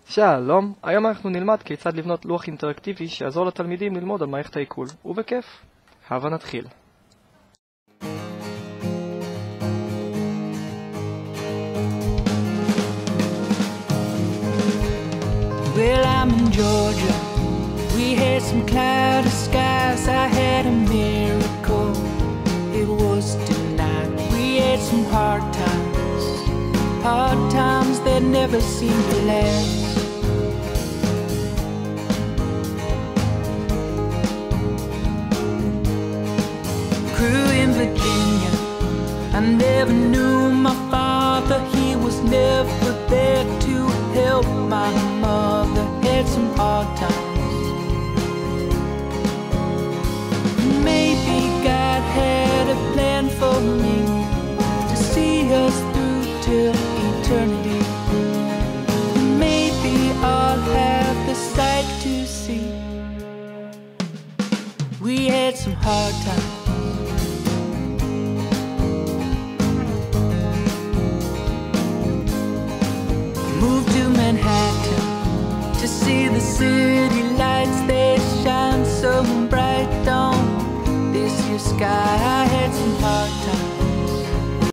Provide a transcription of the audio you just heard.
שלום, היום אנחנו נלמד כיצד לבנות לוח אינטראקטיבי שיעזור לתלמידים ללמוד על מערכת העיכול, ובכיף. הבה נתחיל. Well, I'm in Georgia. We had some cloudy skies. I had a miracle. It was tonight. We had some hard times that never seem to last. Grew in Virginia. I never knew my father. He was never there to help my mother. Had some hard times. Maybe God had a plan for me to see us through till eternity. Maybe I'll have the sight to see. We had some hard times. Moved to Manhattan to see the city lights. They shine so bright on this here sky. I